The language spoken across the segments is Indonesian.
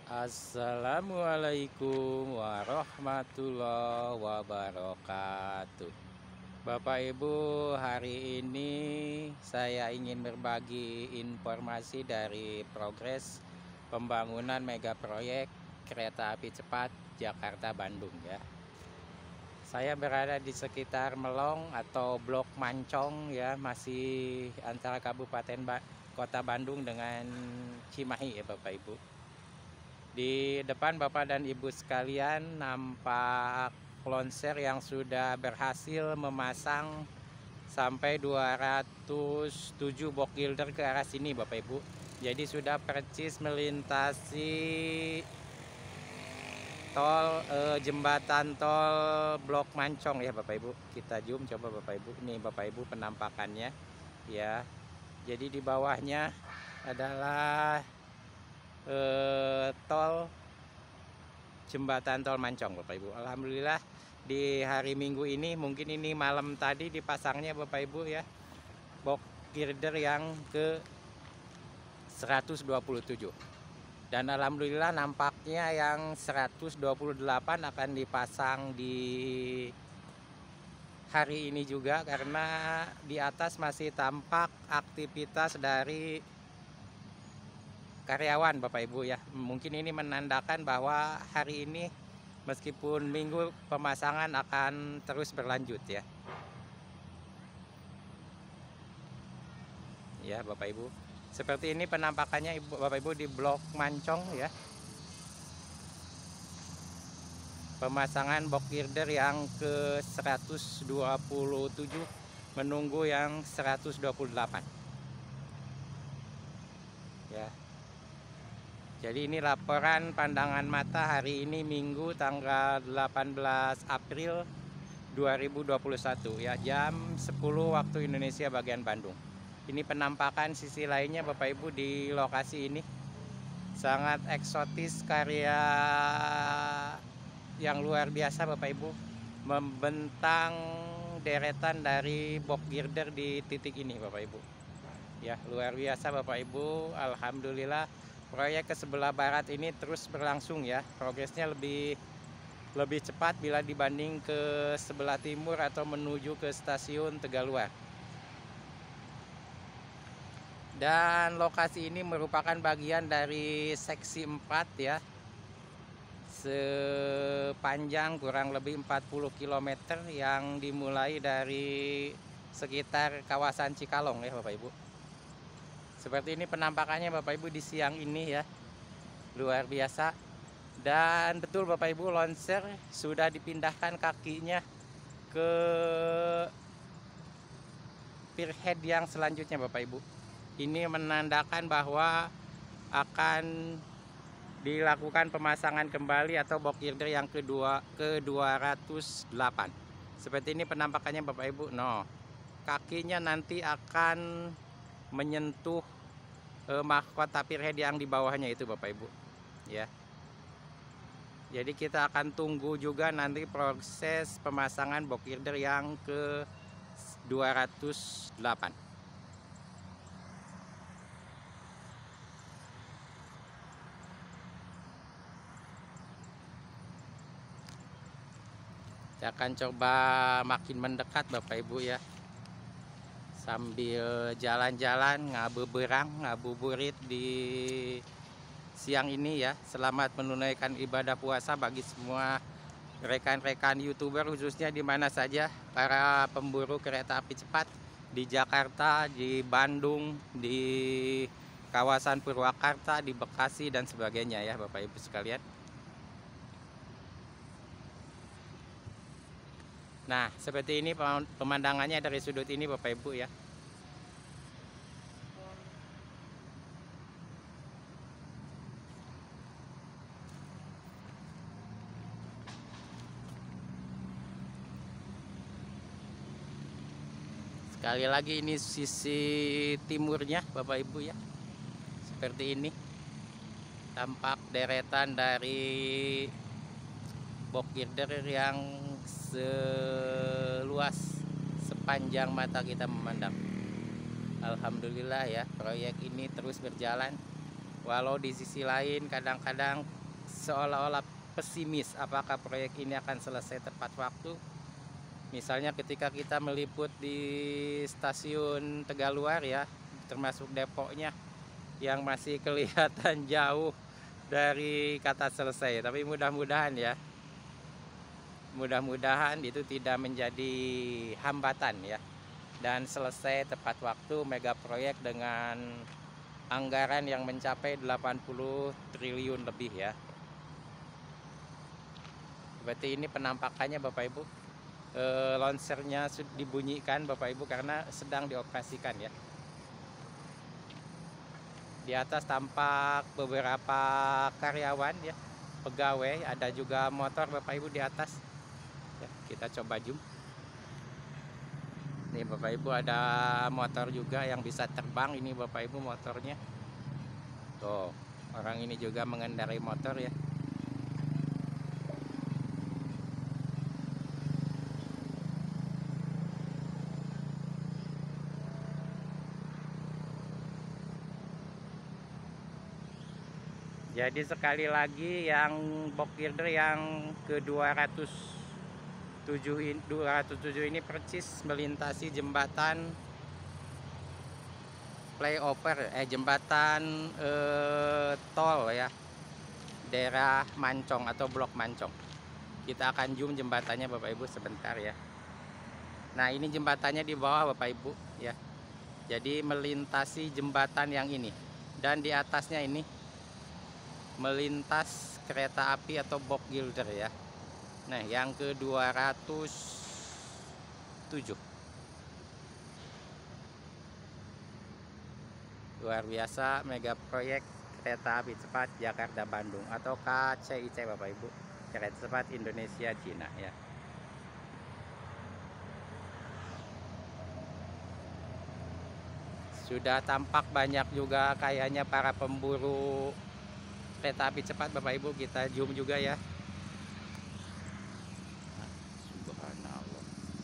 Assalamualaikum warahmatullahi wabarakatuh. Bapak Ibu, hari ini saya ingin berbagi informasi dari progres pembangunan mega proyek kereta api cepat Jakarta-Bandung ya. Saya berada di sekitar Melong atau Blok Mancong ya, masih antara Kota Bandung dengan Cimahi ya Bapak Ibu. Di depan Bapak dan Ibu sekalian nampak konser yang sudah berhasil memasang sampai 207 box gilder ke arah sini Bapak Ibu. Jadi sudah percis melintasi jembatan tol Blok Mancong ya Bapak Ibu. Kita zoom coba Bapak Ibu. Ini Bapak Ibu penampakannya ya. Jadi di bawahnya adalah tol jembatan tol Mancong Bapak Ibu. Alhamdulillah di hari Minggu ini, mungkin ini malam tadi dipasangnya Bapak Ibu ya, box girder yang ke 127. Dan alhamdulillah nampaknya yang 128 akan dipasang di hari ini juga, karena di atas masih tampak aktivitas dari karyawan Bapak Ibu ya. Mungkin ini menandakan bahwa hari ini meskipun minggu pemasangan akan terus berlanjut ya. Ya Bapak Ibu. Seperti ini penampakannya Bapak Ibu di Blok Mancong ya. Pemasangan box girder yang ke 127 menunggu yang 128. Ya. Jadi ini laporan pandangan mata hari ini Minggu tanggal 18 April 2021 ya, jam 10 waktu Indonesia bagian Bandung. Ini penampakan sisi lainnya Bapak Ibu di lokasi ini. Sangat eksotis, karya yang luar biasa Bapak Ibu, membentang deretan dari box girder di titik ini Bapak Ibu. Ya, luar biasa Bapak Ibu. Alhamdulillah proyek ke sebelah barat ini terus berlangsung ya. Progresnya lebih cepat bila dibanding ke sebelah timur atau menuju ke stasiun Tegaluar. Dan lokasi ini merupakan bagian dari seksi 4 ya. Sepanjang kurang lebih 40 km yang dimulai dari sekitar kawasan Cikalong ya Bapak Ibu. Seperti ini penampakannya Bapak Ibu di siang ini ya. Luar biasa. Dan betul Bapak Ibu, lonser sudah dipindahkan kakinya ke pierhead yang selanjutnya Bapak Ibu. Ini menandakan bahwa akan dilakukan pemasangan kembali atau box girder yang kedua ke 208. Seperti ini penampakannya Bapak Ibu. Kakinya nanti akan menyentuh mahkota pierhead yang di bawahnya itu Bapak Ibu ya. Jadi kita akan tunggu juga nanti proses pemasangan box girder yang ke 208. Saya akan coba makin mendekat Bapak Ibu ya, sambil jalan-jalan ngabuburit di siang ini ya. Selamat menunaikan ibadah puasa bagi semua rekan-rekan YouTuber, khususnya di mana saja para pemburu kereta api cepat di Jakarta, di Bandung, di kawasan Purwakarta, di Bekasi dan sebagainya ya Bapak Ibu sekalian. Nah, seperti ini pemandangannya dari sudut ini Bapak Ibu ya. Sekali lagi ini sisi timurnya Bapak Ibu ya. Seperti ini. Tampak deretan dari box girder yang seluas sepanjang mata kita memandang. Alhamdulillah ya, proyek ini terus berjalan. Walau di sisi lain kadang-kadang seolah-olah pesimis apakah proyek ini akan selesai tepat waktu. Misalnya ketika kita meliput di stasiun Tegaluar ya, termasuk Depoknya, yang masih kelihatan jauh dari kata selesai. Tapi mudah-mudahan ya, mudah-mudahan itu tidak menjadi hambatan ya, dan selesai tepat waktu mega proyek dengan anggaran yang mencapai 80 triliun lebih ya. Berarti ini penampakannya Bapak Ibu, launchernya dibunyikan Bapak Ibu karena sedang dioperasikan ya. Di atas tampak beberapa karyawan ya, pegawai, ada juga motor Bapak Ibu di atas ya. Kita coba zoom. Nih Bapak Ibu, ada motor juga yang bisa terbang. Ini Bapak Ibu motornya. Tuh, orang ini juga mengendarai motor ya. Jadi sekali lagi yang box girder yang ke 207 ini persis melintasi jembatan flyover, jembatan tol ya, daerah Mancong atau blok Mancong. Kita akan zoom jembatannya Bapak Ibu sebentar ya. Nah, ini jembatannya di bawah Bapak Ibu ya. Jadi melintasi jembatan yang ini, dan di atasnya ini melintas kereta api atau box girder ya. Nah, yang ke 207. Luar biasa, mega proyek kereta api cepat Jakarta Bandung atau KCIC Bapak Ibu, kereta cepat Indonesia Cina ya. Sudah tampak banyak juga kayaknya para pemburu kereta api cepat Bapak Ibu. Kita zoom juga ya. Subhanallah.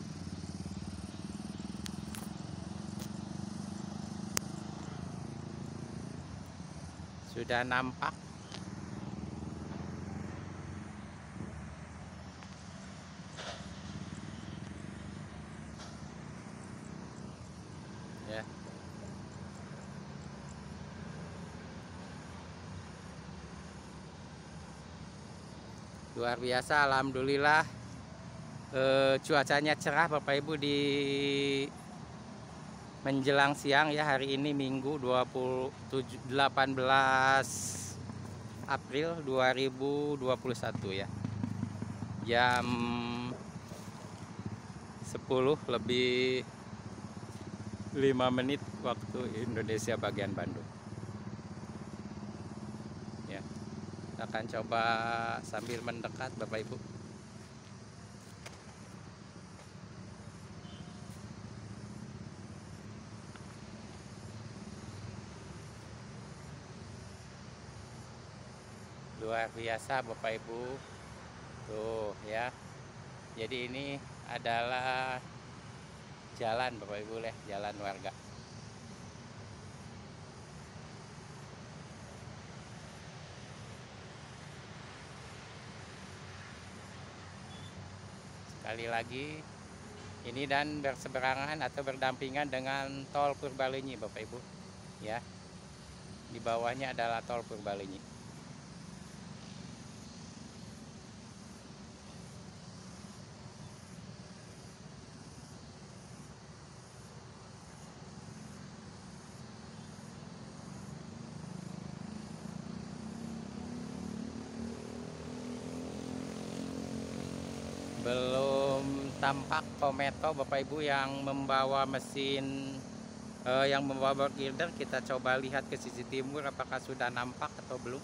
Sudah nampak ya. Luar biasa, alhamdulillah cuacanya cerah Bapak Ibu di menjelang siang ya, hari ini Minggu 18 April 2021 ya. Jam 10 lebih 5 menit waktu Indonesia bagian Bandung. Ya. Kita akan coba sambil mendekat Bapak Ibu. Luar biasa Bapak Ibu. Tuh ya. Jadi ini adalah jalan Bapak Ibu ya, jalan warga. Sekali lagi ini dan berseberangan atau berdampingan dengan tol Purbalenyi Bapak Ibu ya. Di bawahnya adalah tol Purbalenyi. Belum tampak Kometo Bapak Ibu yang membawa mesin yang membawa box girder. Kita coba lihat ke sisi timur apakah sudah nampak atau belum.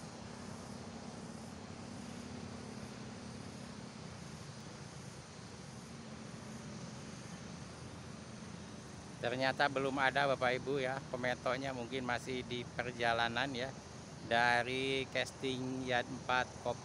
Ternyata belum ada Bapak Ibu ya, Kometonya mungkin masih di perjalanan ya dari casting Yard 4 Kopo.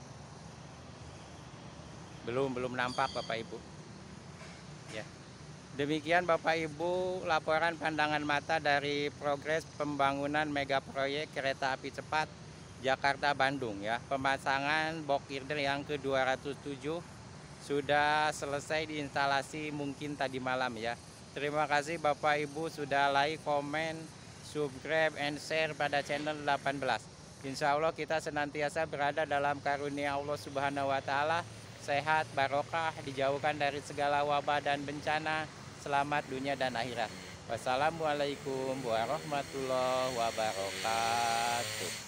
Belum nampak Bapak Ibu ya. Demikian Bapak Ibu laporan pandangan mata dari progres pembangunan mega proyek kereta api cepat Jakarta Bandung ya. Pemasangan box girder yang ke-207 sudah selesai diinstalasi mungkin tadi malam ya. Terima kasih Bapak Ibu sudah like, komen, subscribe, and share pada channel 18. Insya Allah kita senantiasa berada dalam karunia Allah Subhanahu wa Ta'ala, sehat, barokah, dijauhkan dari segala wabah dan bencana, selamat dunia dan akhirat. Wassalamualaikum warahmatullahi wabarakatuh.